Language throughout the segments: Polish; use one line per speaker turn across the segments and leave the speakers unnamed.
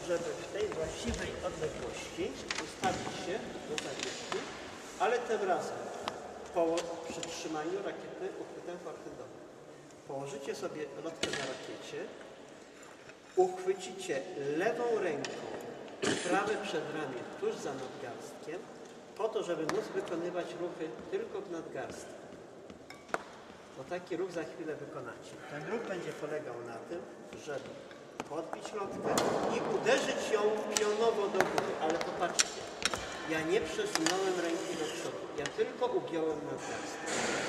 żeby w tej właściwej odległości ustawić się do zawieszki, ale tym razem po przytrzymaniu rakiety uchwytem fortendowym. Położycie sobie lotkę na rakiecie, uchwycicie lewą ręką prawe przedramię tuż za nadgarstkiem, po to, żeby móc wykonywać ruchy tylko w nadgarstku. Bo taki ruch za chwilę wykonacie. Ten ruch będzie polegał na tym, żeby podbić lotkę i uderzyć ją pionowo do góry. Ale popatrzcie, ja nie przesunąłem ręki do przodu, ja tylko ugiąłem nadgarstek.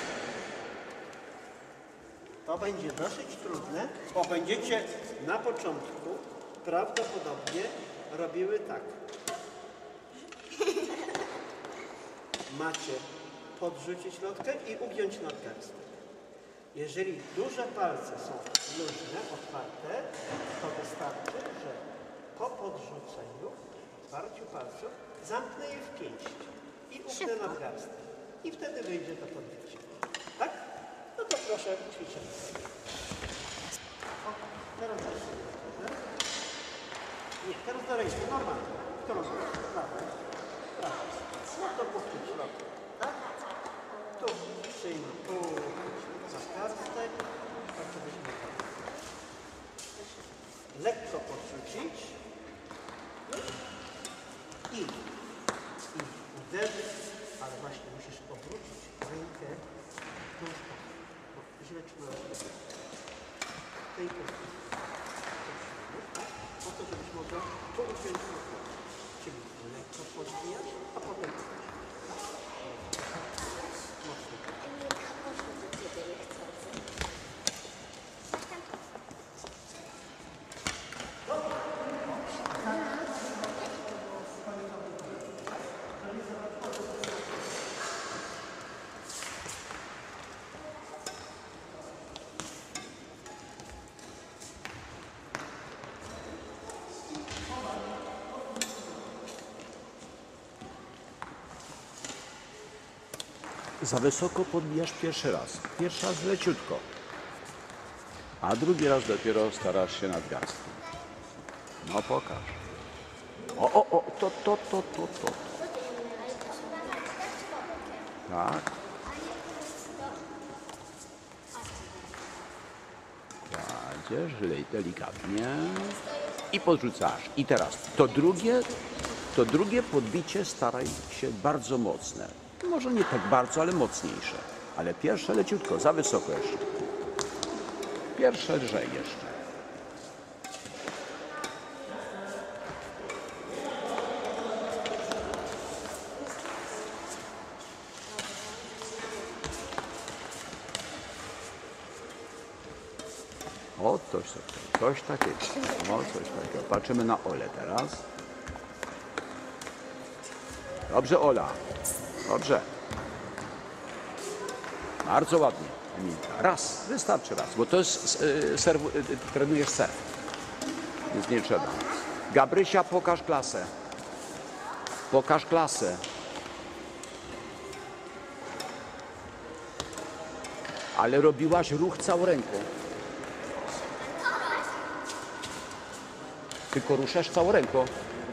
To będzie dosyć trudne, bo będziecie na początku prawdopodobnie robiły tak. Macie podrzucić lotkę i ugiąć nadgarstek. Jeżeli duże palce są luźne, otwarte, to wystarczy, że po podrzuceniu, otwarciu palców, zamknę je w pięść i upnę nadgarstek. I wtedy wyjdzie to podbicie. Tak? No to proszę, ćwiczymy. Teraz do siebie. Nie, teraz do ręki, normalnie. Którą stronę? Prawo. Prawo. No to powtórz lotkę. Tak? Tu przyjmij, tu nadgarstek. Tak, żebyśmy lekko podrzucić i uderzyć, ale właśnie musisz obrócić rękę w tą stronę, bo źle trzymałeś w tej pozycji. Po to, żebyś mogła tu uciąć lotkę. Czyli lekko podbijać, a potem mocno.
Za wysoko podbijasz pierwszy raz. Pierwszy raz leciutko. A drugi raz dopiero starasz się nadgarstkiem. No pokaż. O, to. Tak. Kładziesz delikatnie i podrzucasz. I teraz to drugie podbicie staraj się bardzo mocne. Może nie tak bardzo, ale mocniejsze. Ale pierwsze leciutko, za wysoko jeszcze. Pierwsze lżej jeszcze. O, coś takiego. O, coś takiego. Patrzymy na Olę teraz. Dobrze, Ola. Dobrze. Bardzo ładnie, Emilka. Raz, wystarczy raz, bo to jest trenujesz serw. Więc nie trzeba. Gabrysia, pokaż klasę. Pokaż klasę. Ale robiłaś ruch całą ręką. Tylko ruszasz całą ręką.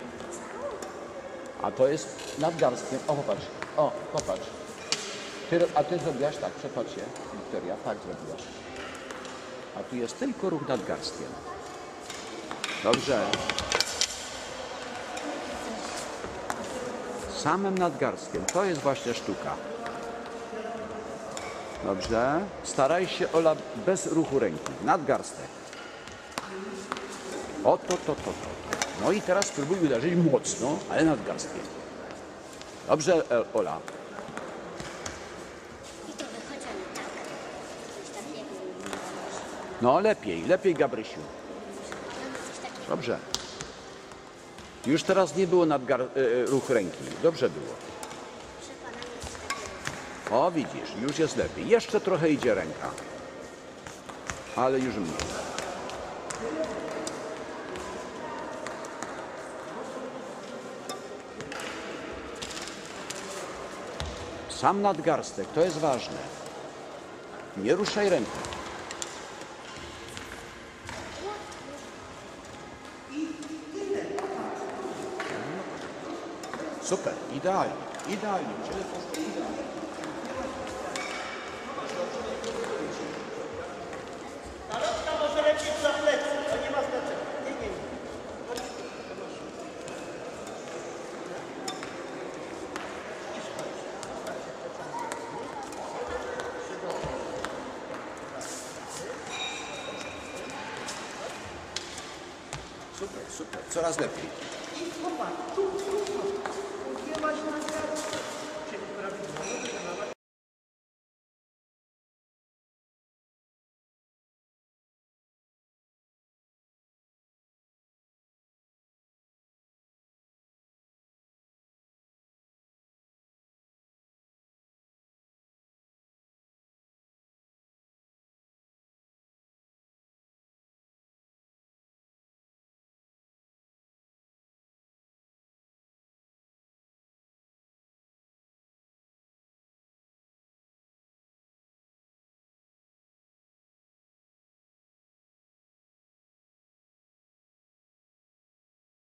A to jest nadgarstkiem. O, popatrz. O, popatrz. A ty zrobiłaś tak, przepatrz się, Wiktoria, tak zrobiłaś. A tu jest tylko ruch nadgarstkiem. Dobrze. Samym nadgarstkiem. To jest właśnie sztuka. Dobrze. Staraj się, Ola, bez ruchu ręki. Nadgarstek. O, to. No i teraz spróbuj uderzyć mocno, ale nadgarstkiem. Dobrze, Ola. No lepiej, Gabrysiu. Dobrze. Już teraz nie było ruch ręki. Dobrze było. O, widzisz, już jest lepiej. Jeszcze trochę idzie ręka. Ale już mniej. Sam nadgarstek, to jest ważne. Nie ruszaj ręką.
I tyle.
super, idealnie, idealnie. Ciele poszło idealnie.
Tarotka może lecieć za plecy, to nie ma znaczenia. Nie, nie, nie.
Super, super, coraz lepiej.
I popatrz, tu, nie masz nadgarstku.